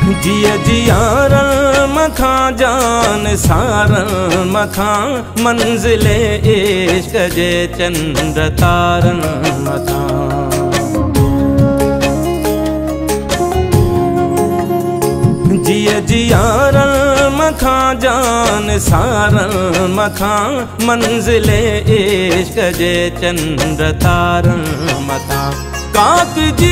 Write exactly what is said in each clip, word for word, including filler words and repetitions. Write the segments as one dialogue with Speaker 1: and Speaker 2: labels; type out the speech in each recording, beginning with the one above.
Speaker 1: जिया जियारन मखा जान सारन मखा मंजिले इश्क जे चंद्र तारन मखा। जिया जियारन मखा जान सारन मखा मंजिले इश्क जे चंद्र तारन मखा। काक जी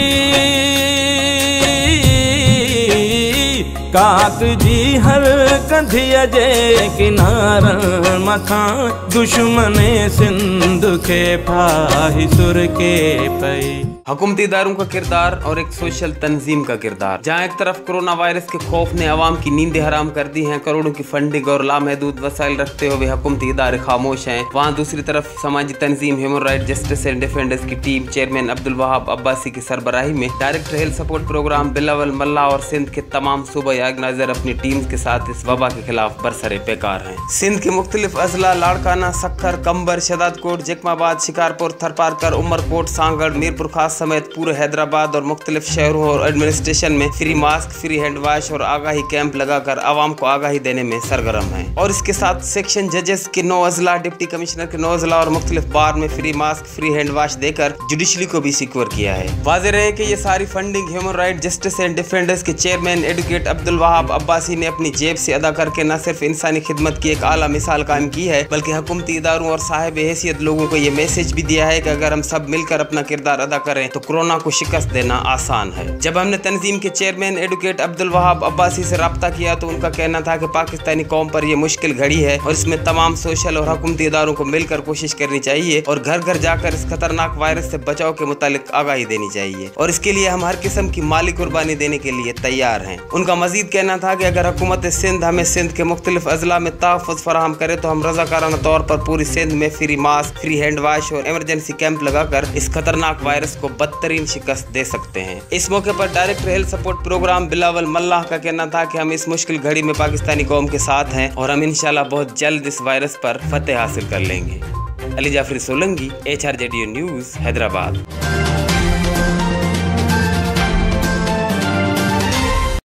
Speaker 1: काक जी हर कधिया जे किनारन मखा दुश्मने सिंध के फाही सुर के पई।
Speaker 2: हुकूमती इदारों का किरदार और एक सोशल तंजीम का किरदार। जहाँ एक तरफ कोरोना वायरस के खौफ ने आवाम की नींदें हराम कर दी हैं, करोड़ों की फंडिंग और लामहदूद वसाइल रखते हुए हुकूमती इदारे खामोश हैं, वहाँ दूसरी तरफ समाजी तंजीम human right justice and defenders की टीम चेयरमैन अब्दुल वहाब अब्बासी की सरबराही में director health support programme Bilawal Malla और सिंध के तमाम सूबाई ऑर्गेनाइजर अपनी टीम के साथ इस वबा के खिलाफ बरसरे पेकार हैं। सिंध के मुख्तलिफ अजला लाड़काना, सक्खर, कंबर, शदादकोट, जकमाबाद, शिकारपुर, थरपारकर, उमरकोट, सांगड़, मीरपुर खास समेत पूरे हैदराबाद और मुख्तलिफ शहरों और एडमिनिस्ट्रेशन में free mask, free hand wash और आगाही कैंप लगाकर आवाम को आगाही देने में सरगर्म है। और इसके साथ सेक्शन जजेस के नौ अजला, डिप्टी कमिश्नर के नौ अजला और मुख्तलिफ बार में free mask, free hand wash देकर जुडिशरी को भी सिक्योर किया है। वाज़ेह रहे कि ये सारी funding human right justice and defenders के चेयरमैन एडवोकेट अब्दुल वहाब अब्बासी ने अपनी जेब से अदा करके न सिर्फ इंसानी खिदमत की एक आला मिसाल कायम की है, बल्कि हुकूमती इदारों और साहिब हैसियत लोगों को ये मैसेज भी दिया है कि अगर हम सब मिलकर अपना किरदार अदा करें तो कोरोना को शिकस्त देना आसान है। जब हमने तंजीम के चेयरमैन एडवोकेट अब्दुल वहाब अब्बासी से रब्ता किया तो उनका कहना था कि पाकिस्तानी कौम पर यह मुश्किल घड़ी है और इसमें तमाम सोशल और हुकूमती इदारों को मिलकर कोशिश करनी चाहिए और घर घर जाकर इस खतरनाक वायरस से बचाव के मुतालिक आगाही देनी चाहिए और इसके लिए हम हर किस्म की माली कुर्बानी देने के लिए तैयार हैं। उनका मजीद कहना था कि अगर हुकूमत सिंध हमें सिंध के मुख्तलिफ अजला में तहफ़्फ़ुज़ फराहम करे तो हम रज़ाकाराना तौर पर पूरी सिंध में free mask, free hand wash और इमरजेंसी कैंप लगाकर इस खतरनाक वायरस को बदतरीन शिकस्त दे सकते हैं। इस मौके पर director health support programme Bilawal Malla का कहना था कि हम इस मुश्किल घड़ी में पाकिस्तानी कौम के साथ हैं और हम इंशाल्लाह बहुत जल्द इस वायरस पर फतेह हासिल कर लेंगे। Ali Jafri Solanki, H R J D O news, Hyderabad.